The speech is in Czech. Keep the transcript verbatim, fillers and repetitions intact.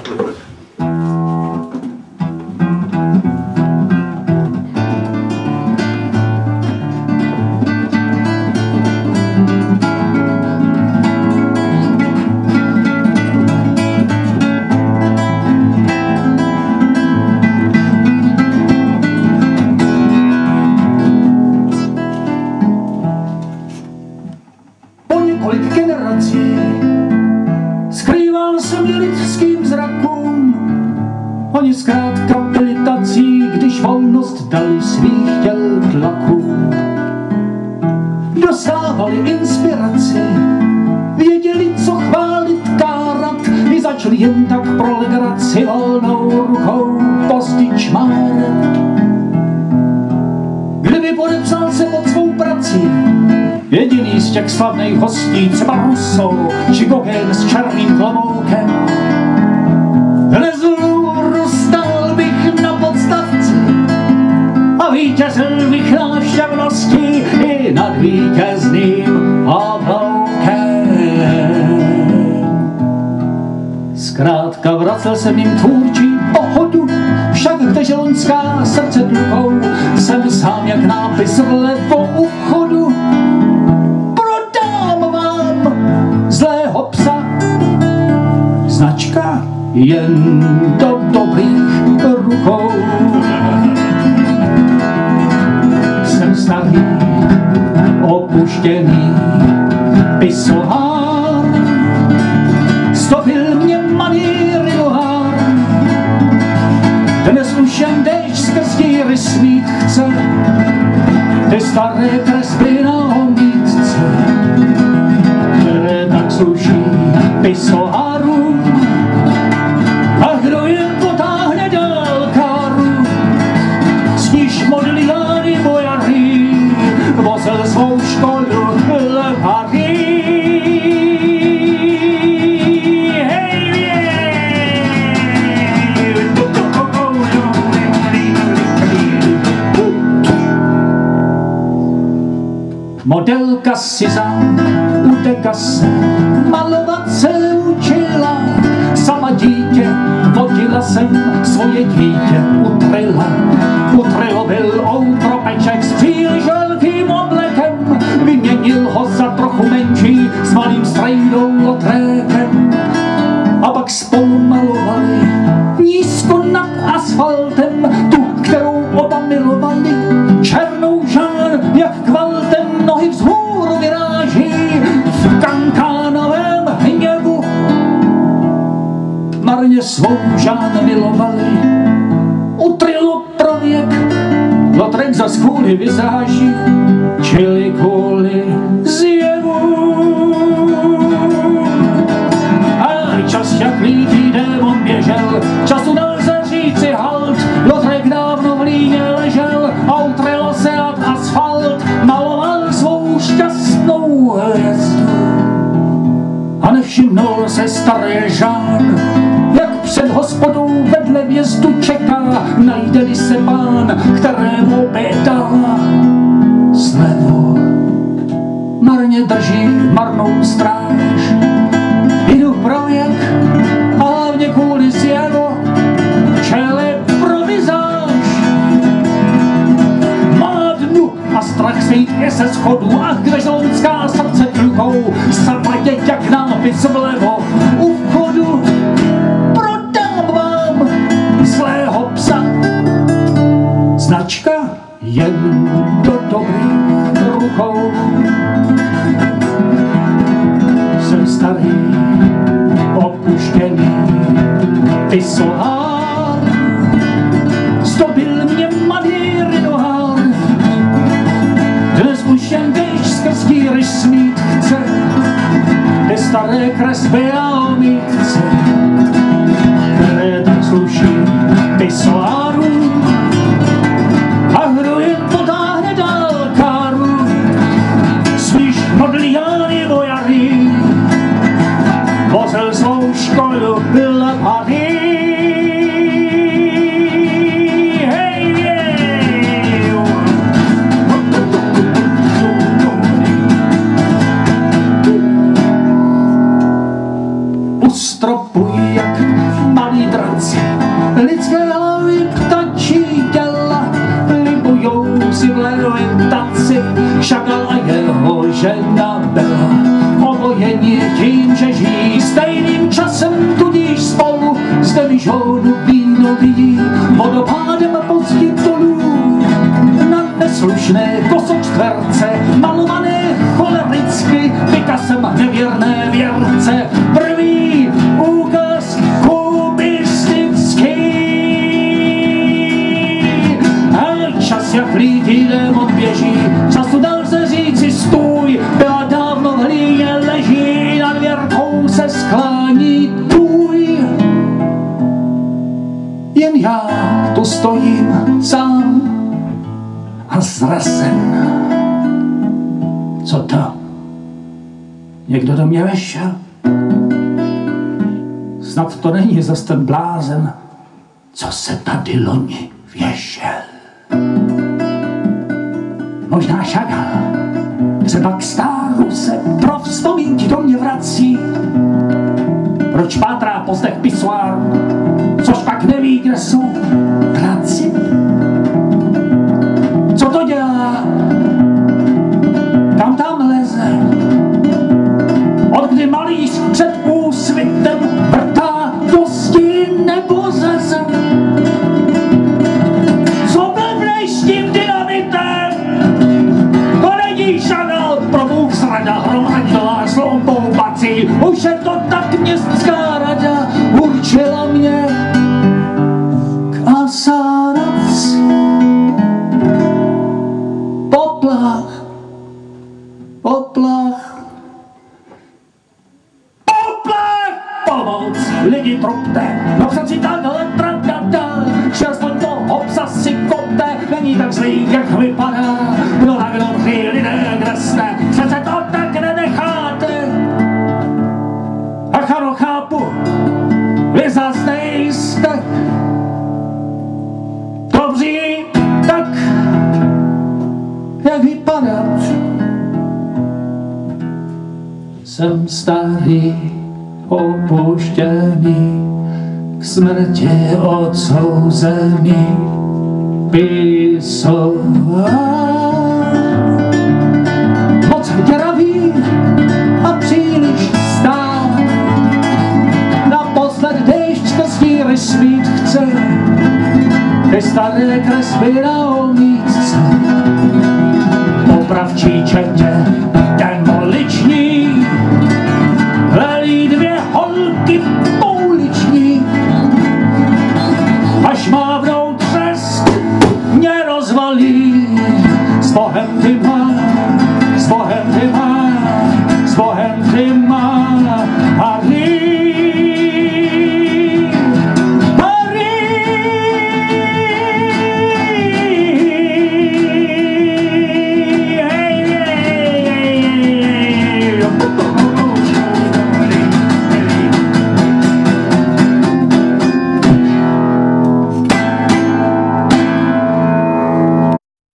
Skrýval jsem ji lidským zrakům, oni zkrátka byli tací, když volnost dali svých těl tlakům. Dostávali inspiraci, věděli, co chválit, kárat, i začali jen tak pro legraci volnou rukou postič márat. Kdyby podepsal se pod svou prací jediný z těch slavných hostí, třeba Rousseau či Gauguin s černým kloboukem, rezoluru stál bych na podstavci a vítězil bych návštěvností i nad vítězným obloukem. Zkrátka vracel jsem jim tvůrčí pohodu, však kde loňská srdce tlukou, jsem sám jak nápis vlevo u vchodu. Prodám vám zlého psa, značka jen do dobrých rukou. Jsem starý, opuštěný pisoár, stopil mě maníry nohár. Dnes už jen déšť skrz díry smít chce ty staré kresby na omítce, které tak sluší pisoáru. A kdo jen potáhne dál káru, s níž Modigliani bojary vozil svou školu leparí. Modelka Siza u dekase malovat se učila, sama dítě vodila jsem svoje dítě utryla. Utrylo byl outropeček s příliš velkým oblekem, vyměnil ho za trochu menší s malým strejdou lotrékem. A pak spolu malovali nízko nad asfaltem tu, kterou oba milovali, černou žán jak kvaltem, nohy vzhůru vyráží v kankánovém hněvu. Marně svou žán milovali, utrylo pro věk, lotrek za skůly vyzáží, čili kvůli zjevu. A čas jak lítý démon běžel, času nelze říci halt, lotrek dávno v líně ležel a utrylo se nad asfalt, maloval svou šťastnou hvězdu. A nevšimnul se starý Žán, jak před hospodou vedle vjezdu čeká, najde-li se pán, kterému by dala slevu. Marně drží marnou stráž, jdu pro věk a hlavně kvůli zjevu, čele pro vizáž. Má dnu a strach sejít je se schodů, ach kde žlounská srdce tlukou, zapadě jak nápis vlevo u vchodu. Prodám vám zlého psa, značka jen do dobrých rukou. Jsem starý, opuštěný pisoár, zdobil mě maníry nohár. Dnes už jen déšť skrz díry smít chce ty staré kresby a omítce, které tak sluší pisoáru. A kdo jen potáhne dál káru, smíš Modigliani bojary, vozil svou školu leparí. Ustropuj jak zde vyžónu víno vidí vodopádem pozdě dolů. Na neslušné kosočtverce, malované cholericky, Pikasem nevěrné věrce, první úkaz kubistický. A čas jak lítý démon běží, času dal se říci stůj, byla dávno v hlíně leží, nad věrkou se sklání tvůj. Jen já tu stojím sám a zrasen. Co to? Někdo do mě vešel? Snad to není zas ten blázen, co se tady loni věšel. Možná Šagal, třeba k stáru se pro vzpomínky do mě vrací. Proč pátrá po zdech Pisoáru, což pak neví, kde jsou práci? Co to dělá? Kam tam leze? Od kdy malíř před úsvitem vrtá dosti nebo ze zem? Co blbneš s tím dynamitem? To není Šagal, pro Bůh zrada hromadila sloupou bací. Už je to tak městská rada určila mě k asanaci. Poplach, poplach, poplach, pomoc, lidi trupte, no přeci takhle tradada, čerstvo to hopsa si kopte, není tak zlý, jak vypadá, kdo na kdo tři lidé kresne, přece to tak nenecháte. Ach ano, chápu, vy zas nejste dobří, tak jak vypadat. Jsem starý, opuštěný, k smrti odsouzený Pisoár. Moc děravý a příliš stál, naposled déšť ke stíry svít chce, ty staré kresby na omítce, popravčí četě